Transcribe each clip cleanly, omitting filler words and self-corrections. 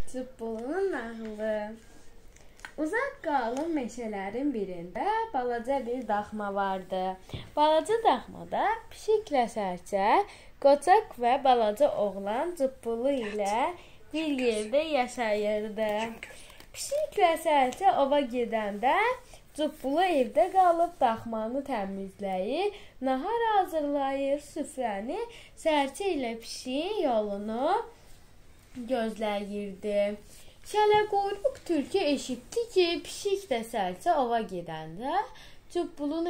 Cıbbulunun nağılı. Uzaq qalın meşələrin birində balaca bir daxma vardı. Balaca daxmada pişiklə sərçə, qocaq və balaca oğlan Cıbbulu ilə bir yerdə yaşayırdı. Pişiklə sərçə ova gedəndə Cıbbulu evdə qalıb daxmanı təmizləyir, nahar hazırlayır, süfrəni, sərçə ilə pişiyin yolunu gözləyirdi. Şələquyruq tülkü eşitdi ki, pişik də sərçə ova gedəndə, Cıbbulu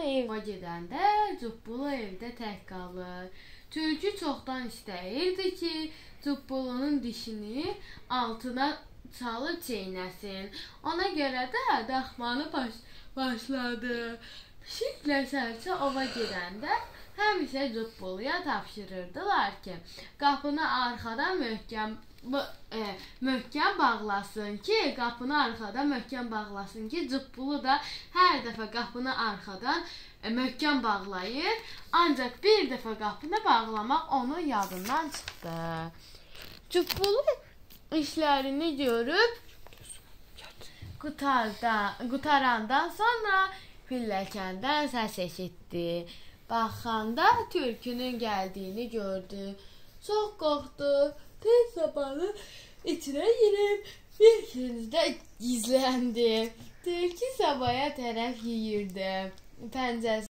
evdə tək qalır. Tülkü çoxdan istəyirdi ki, Cıbbulunun dişini altına çalıb çeynəsin. Ona görə də daxmanı başladı. Pişiklə sərçə ova gedəndə həmişə Cıbbuluya tapşırırdılar ki, qapını arxadan möhkəm bağlasın ki, Cıbbulu da hər dəfə qapını arxadan möhkəm bağlayır. Ancaq bir dəfə qapını bağlamaq onun yadından çıxdı. Cıbbulu işlərini görüb qutarandan sonra pilləkəndən səs eşitdi. Baxanda tülkünün gəldiyini gördü. Çox qorxdu. Tez sobanın içinə girib bir küncdə gizləndi. Tülkü sobaya tərəf yeyirdi. Pəncəsi